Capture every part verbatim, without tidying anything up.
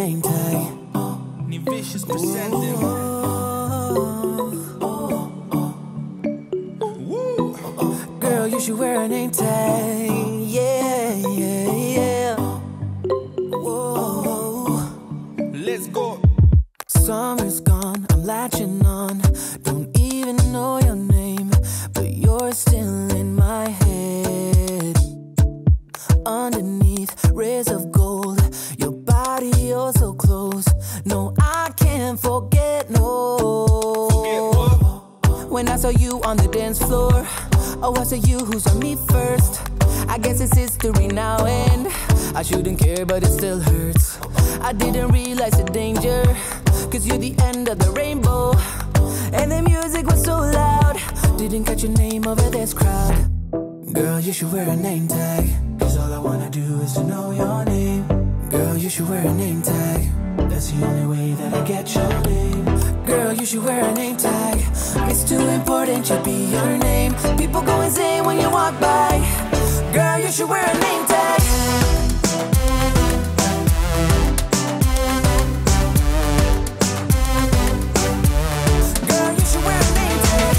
name tag. Ni Vicious presenting. Girl, you should wear a name tag. Yeah, yeah, yeah. Whoa. Let's go. Summer's gone, I'm latching on. Don't even know your name, but you're still in my head. Underneath rays of gold, your body oh so close. No, I can't forget, no. Forget what? When I saw you on the dance floor, oh, I saw you who saw me first. I guess it's history now and I shouldn't care, but it still hurts. I didn't realize the danger, cause you're the end of the rainbow. And the music was so loud, didn't catch your name over this crowd. Girl, you should wear a name tag, cause all I wanna do is to know your name. Girl, you should wear a name tag, that's the only way that I get your name. Girl, you should wear a name tag, it's too important to be your name. People go insane when you walk by. Girl, you should wear a name tag. Girl, you should wear a name tag.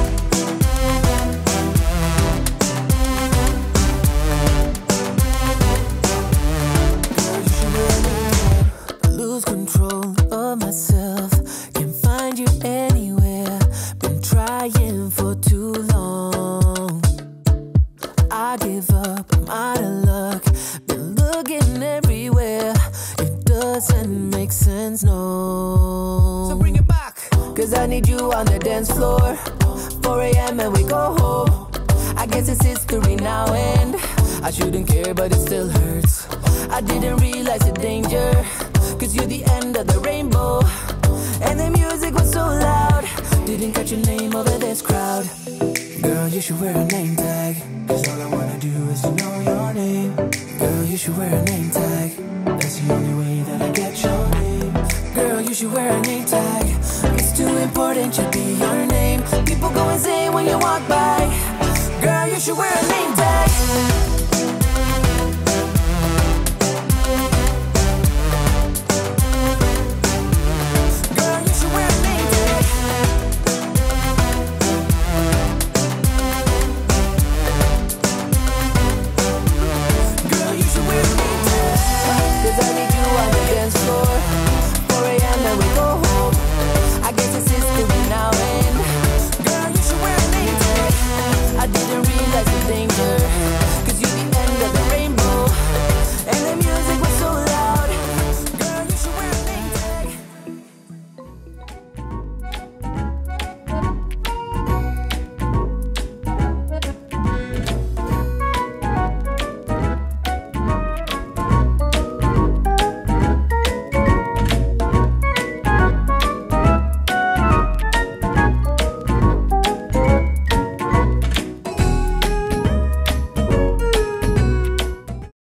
Girl, you should wear a name tag. I lose control of myself, can't find you anywhere. Been trying for too long. I give up, I'm out of luck. Been looking everywhere, it doesn't make sense, no. So bring it back. Cause I need you on the dance floor. four A M and we go home. I guess it's history now and I shouldn't care, but it still hurts. I didn't realize the danger, cause you're the end of the rainbow. And the music was so loud, didn't catch your name over this crowd. Girl, you should wear a name tag, cause all I wanna do is to know your name. Girl, you should wear a name tag, that's the only way that I get your name. Girl, you should wear a name tag, it's too important to be your name. People go insane when you walk by. Girl, you should wear a name